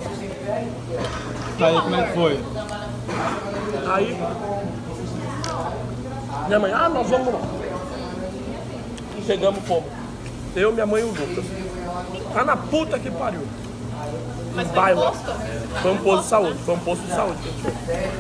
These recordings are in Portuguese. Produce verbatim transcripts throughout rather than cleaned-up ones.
Aí como é que foi? Aí, minha mãe, ah, nós vamos lá. Chegamos como? Eu, minha mãe e o Lucas. Tá na puta que pariu. Mas No foi bairro. um posto? Foi um posto de saúde, foi um posto de saúde que a gente foi.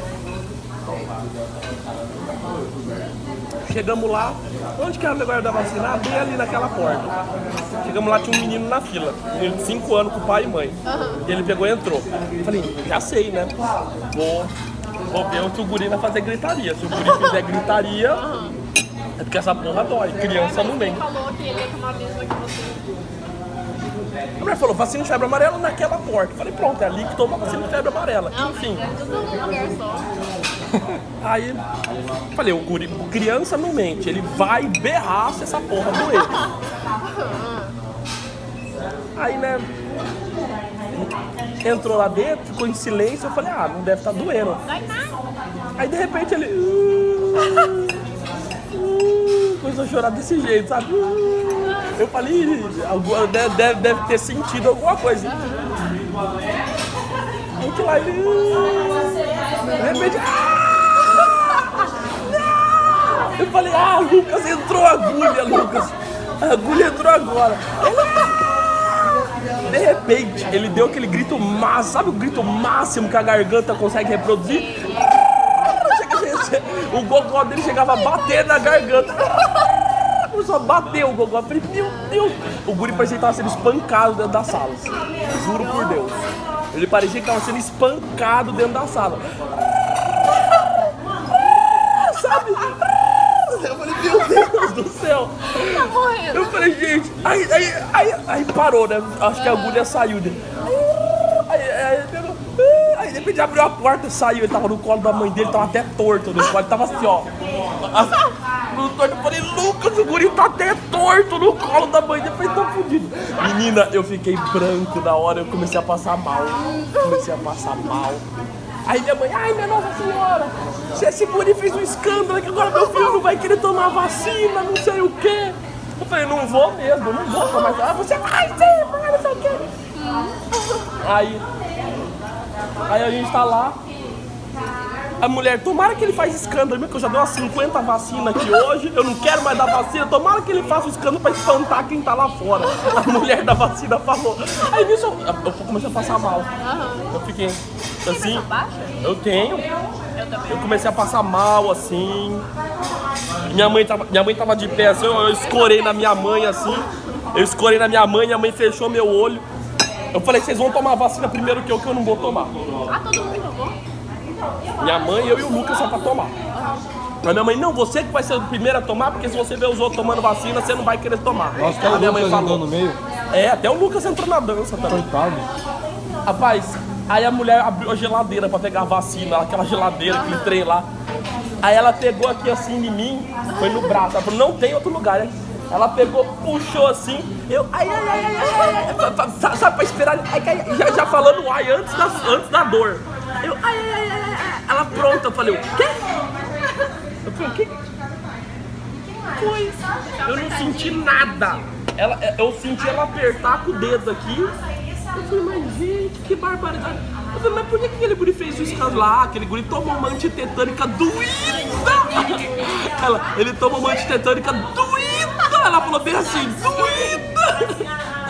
Chegamos lá, onde que era o negócio da vacina? Ah, bem ali naquela porta. Chegamos lá, tinha um menino na fila, menino de cinco anos com pai e mãe. Uhum. E ele pegou e entrou. Falei, já sei, né? Vou, vou ver o que o guri vai fazer gritaria. Se o guri fizer gritaria, Uhum. é porque essa porra dói. Criança não Ele mente. falou que ele ia tomar vacina com você. A mulher falou, vacina de febre amarela naquela porta. Falei, pronto, é ali que toma vacina de febre amarela. Não, Enfim. é tudo num lugar só. Aí, falei, o guri, criança não mente, ele vai berrar se essa porra doer. Aí, né, entrou lá dentro, ficou em silêncio, eu falei, ah, não deve estar doendo. Vai nada. Aí, de repente, ele... Uh, uh, começou a chorar desse jeito, sabe? Uh, eu falei, "Alguma- deve, deve, deve ter sentido alguma coisa. Aí, que lá, ele... Uh, de repente... Ah! Eu falei, ah, Lucas, entrou a agulha, Lucas. A agulha entrou agora. Ele... De repente, ele deu aquele grito máximo, sabe o grito máximo que a garganta consegue reproduzir? O gogó dele chegava a bater na garganta. Começou a bater o gogó. Eu falei, meu Deus. O guri parecia que estava sendo espancado dentro da sala. Juro por Deus. Ele parecia que estava sendo espancado dentro da sala. Sabe? Eu falei, meu Deus do céu. Tá morrendo. Eu falei, gente, aí, aí, aí, aí parou, né? Acho que a agulha saiu dele. Aí, aí, aí, pegou, aí de repente abriu a porta e saiu. Ele tava no colo da mãe dele, tava até torto no colo. Ele tava assim, ó. No torto, eu falei, Lucas, o guri tá até torto no colo da mãe dele. Eu falei, tô fudido. Menina, eu fiquei branco na hora, eu comecei a passar mal. Comecei a passar mal. Aí minha mãe, ai minha Nossa Senhora, se esse guri fez um escândalo que agora meu filho não vai querer tomar vacina, não sei o quê. Eu falei, não vou mesmo, não vou tomar. Ah, você vai sim, vai, não sei o quê. Aí, aí a gente tá lá, a mulher, tomara que ele faz escândalo, mesmo que eu já dei umas cinquenta vacinas aqui hoje, eu não quero mais dar vacina, tomara que ele faça um escândalo pra espantar quem tá lá fora. A mulher da vacina falou. Aí nisso eu, eu comecei a passar mal. Eu fiquei assim, eu tenho, Eu também. eu comecei a passar mal assim. Minha mãe tava, minha mãe tava de pé assim, eu, eu escorei na minha mãe assim, eu escorei na minha mãe, minha mãe fechou meu olho. Eu falei, vocês vão tomar a vacina primeiro que eu, que eu não vou tomar. Ah, todo mundo tomou? Minha mãe, eu e o Lucas só pra tomar. A minha mãe, não, você que vai ser o primeiro a tomar, porque se você ver os outros tomando vacina, você não vai querer tomar. Nossa, até a o minha mãe Lucas falou. entrou no meio. É, até o Lucas entrou na dança também. Coitado. Rapaz, aí a mulher abriu a geladeira pra pegar a vacina, aquela geladeira, aquele trem lá. Aí ela pegou aqui assim em mim, foi no braço, ela falou, não tem outro lugar, né? Ela pegou, puxou assim, eu, ai, ai, ai, ai, ai, ai, ai, sabe, pra esperar, ai, ai, já, já falando ai antes da, antes da dor. Eu, ai, ai, ai, ai, ai, ela pronta, eu falei, o quê? Eu falei, o quê? Foi, eu não senti nada. Ela, eu senti ela apertar com o dedo aqui. Eu falei, mas gente, que barbaridade. Eu falei, mas por que aquele guri fez isso lá? Aquele guri tomou uma antitetânica doída. Ela, ele tomou uma antitetânica doída. Ela falou bem assim, doída.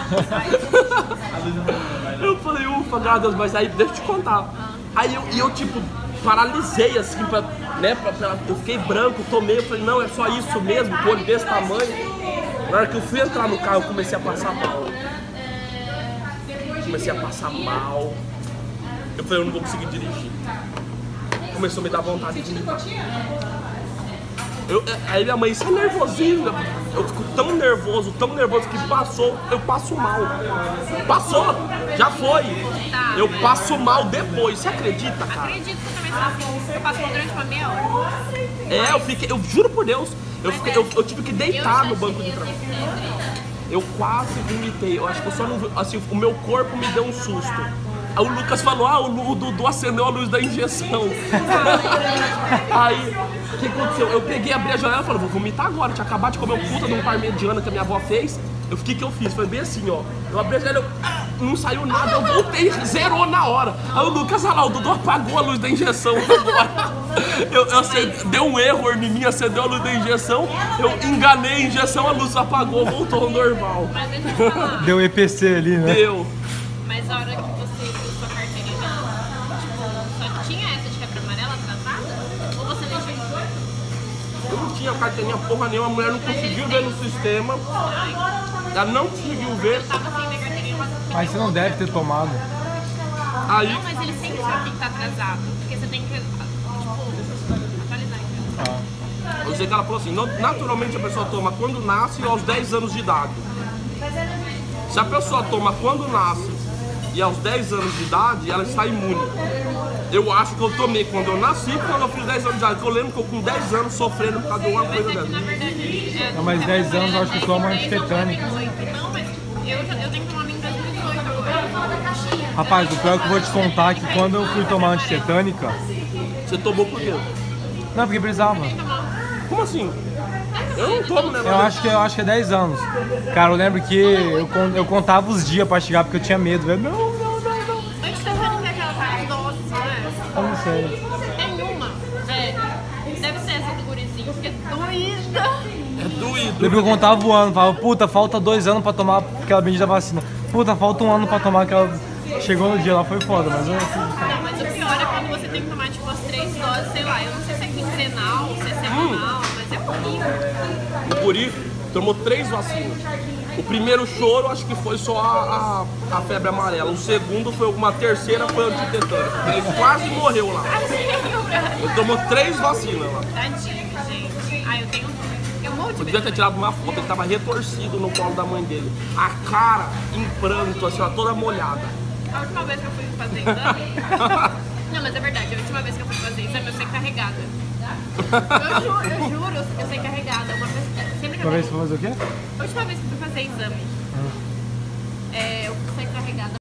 Eu falei, ufa, graças a Deus, mas aí deixa eu te contar. Aí eu, e eu tipo, paralisei assim, pra, né, pra, pra, eu fiquei branco, tomei, eu falei, não, é só isso mesmo, com olho desse tamanho. Na hora que eu fui entrar no carro, eu comecei a passar mal. Comecei a passar mal. Eu falei, eu não vou conseguir dirigir. Começou a me dar vontade de dirigir. Eu, aí minha mãe, isso é nervosismo. Eu fico tão nervoso, tão nervoso que passou, eu passo mal. Passou, já foi. Eu passo mal depois, você acredita, cara? Acredito que eu também sou assim. Eu passo mal durante uma meia hora. É, eu fiquei, eu juro por Deus, eu, fiquei, eu, eu tive que deitar no banco de trás. Eu quase vomitei, eu acho que eu só não, assim, o meu corpo me deu um susto. Aí o Lucas falou, ah, o Dudu acendeu a luz da injeção. Aí, o que aconteceu? Eu peguei, abri a janela e falei, vou vomitar agora, tinha acabado de comer um puta de um parmegiana que a minha avó fez. Eu fiquei, o que eu fiz? Foi bem assim, ó. Eu abri a janela, eu... não saiu nada, eu voltei, zerou na hora. Aí o Lucas, olha lá, o Dudu apagou a luz da injeção agora. Eu, eu acend... Deu um erro em mim, acendeu a luz da injeção, eu enganei a injeção, a luz apagou, voltou ao normal. Mas deixa eu te falar. Deu E P C ali, né? Deu. Mas a hora que você viu sua carteirinha, tipo, só tinha essa de febre amarela atrasada? Ou você deixou em corpo? Eu não tinha carteirinha porra nenhuma, a mulher não conseguiu ver no sistema. Ela não conseguiu ver. Eu tava sem minha carteirinha quase. Mas você não deve ter tomado. Aí, Não, mas eles sempre sabem que tá atrasado. Porque você tem que, tipo, atualizar. Então. ah, eu sei que ela falou assim, "No- naturalmente a pessoa toma quando nasce e aos dez anos de idade. Se a pessoa toma quando nasce e aos dez anos de idade, ela está imune. Eu acho que eu tomei quando eu nasci e quando eu fiz dez anos de idade. Porque eu lembro que eu com dez anos sofrendo por causa de alguma coisa Mas é que, na dessa. verdade, é, Não, mas dez anos eu acho que toma antitetânica. Não, mas eu, já, eu tenho que tomar minha em dois mil e dezoito agora. Rapaz, o pior que eu vou te contar é que quando eu fui tomar antitetânica, Você tomou por quê? não, porque precisava. Como assim? Eu não tomo, né? Eu acho que, eu acho que é dez anos. Cara, eu lembro que eu, con- eu contava os dias pra chegar porque eu tinha medo, velho. Não, não, não, não. Antitetânica é aquela parte doce, né? Eu não sei. Tem uma, velho. Deve ser essa do gurizinho, porque é doída. É doído. Lembro que eu contava o ano, falava, puta, falta dois anos pra tomar aquela bendita vacina. Puta, falta um ano pra tomar aquela. Chegou no dia lá, foi foda, mas eu. Não, mas o pior é quando você tem que tomar, tipo, as três doses, sei lá. Eu não sei se é quinzenal, se é semanal, mas é horrível. O guri tomou três vacinas. O primeiro choro acho que foi só a, a, a febre amarela. O segundo foi uma terceira, foi antitetânica. Ele quase morreu lá. Ele tomou três vacinas lá. Tadinho, gente. Ah, eu tenho... Eu morro de Eu devia medo. ter tirado uma foto, ele tava retorcido no colo da mãe dele. A cara em pranto, assim, ó, toda molhada. A última vez que eu fui fazer exame... Não, mas é verdade. A última vez que eu fui fazer exame, eu saí carregada. Eu juro, eu juro, eu saí carregada. Uma vez... Sempre que eu Uma vez você foi fazer o quê? A última vez que eu fui fazer exame, é, eu saí carregada.